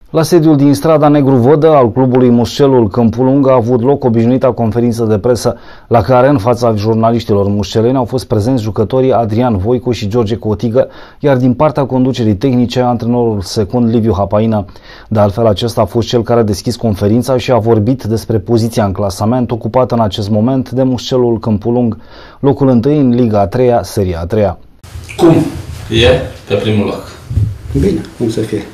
La sediul din strada Negru Vădă al clubului Mușcelul Câmpul Lung a avut loc obișnuita conferință de presă la care, în fața jurnaliștilor mușceleni, au fost prezenți jucătorii Adrian Voicu și George Cotigă, iar din partea conducerii tehnice, antrenorul secund Liviu Hapaina. De altfel, acesta a fost cel care a deschis conferința și a vorbit despre poziția în clasament ocupată în acest moment de Mușcelul Câmpul Lung, locul 1 în Liga a 3-a, Seria a 3-a. Cum e pe primul loc? Bine, cum să fie.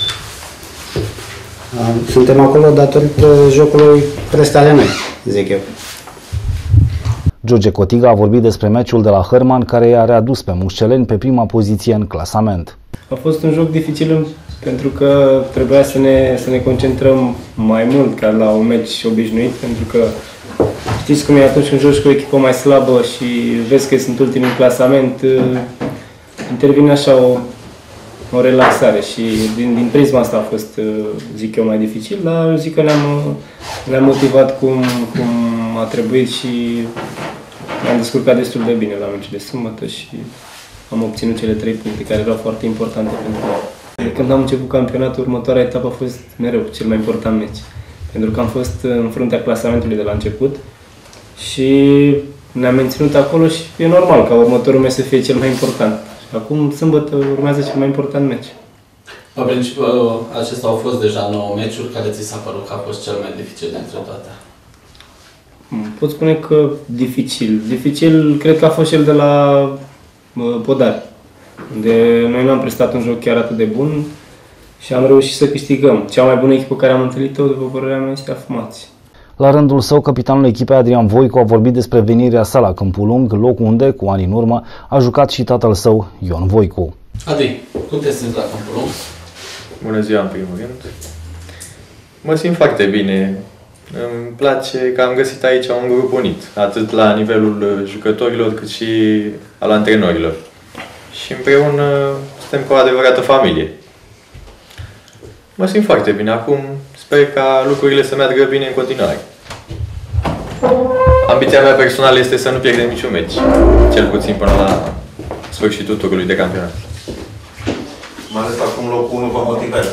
Suntem acolo datorită jocului preste ale noi, zic eu. George Cotigă a vorbit despre meciul de la Hărman, care i-a readus pe mușceleni pe prima poziție în clasament. A fost un joc dificil pentru că trebuia să ne concentrăm mai mult ca la un meci obișnuit, pentru că știți cum e atunci când joci cu o echipă mai slabă și vezi că sunt ultimii în clasament, intervine așa o relaxare și din prisma asta a fost, zic eu, mai dificil, dar zic că ne-am motivat cum a trebuit și ne-am descurcat destul de bine la meciul de sâmbătă și am obținut cele 3 puncte care erau foarte importante pentru noi. Când am început campionatul, următoarea etapă a fost mereu cel mai important meci, pentru că am fost în fruntea clasamentului de la început și ne-am menținut acolo și e normal ca următorul meci să fie cel mai important. Acum, sâmbătă, urmează cel mai important meci. În principiu, acestea au fost deja 9 meciuri. Care ți s-a părut că a fost cel mai dificil dintre toate? Pot spune că dificil. Dificil, cred că a fost cel de la Podari, unde noi nu am prestat un joc chiar atât de bun și am reușit să câștigăm. Cea mai bună echipă care am întâlnit-o, după părerea mea, este Afumați. La rândul său, capitanul echipei Adrian Voicu a vorbit despre venirea sa la Câmpul Lung, loc unde, cu ani în urmă, a jucat și tatăl său, Ion Voicu. Adi, cum te simți la Câmpul Lung? Bună ziua, în primul rând. Mă simt foarte bine. Îmi place că am găsit aici un grup unit, atât la nivelul jucătorilor, cât și al antrenorilor. Și împreună suntem cu o adevărată familie. Mă simt foarte bine. Acum sper ca lucrurile să meargă bine în continuare. Ambiția mea personală este să nu pierdem niciun meci, cel puțin până la sfârșitul turului de campionat. Mai ales acum locul 1 vă motivează.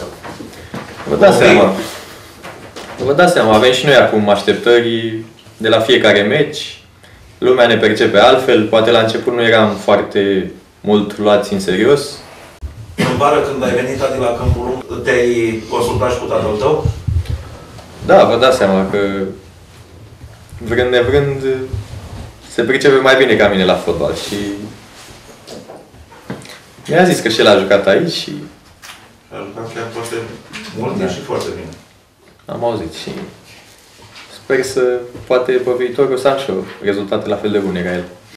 Vă dați seama, avem și noi acum așteptări de la fiecare meci. Lumea ne percepe altfel, poate la început nu eram foarte mult luați în serios. În vară, când ai venit, Adi, la Câmpul Lung, te-ai consultat și cu tatăl tău? Da, vă dați seama că vrând nevrând se pricepe mai bine ca mine la fotbal și mi-a zis că și el a jucat aici și A jucat chiar foarte mult și foarte bine. Am auzit și sper să poate pe viitor o să am și eu rezultate la fel de bune ca el.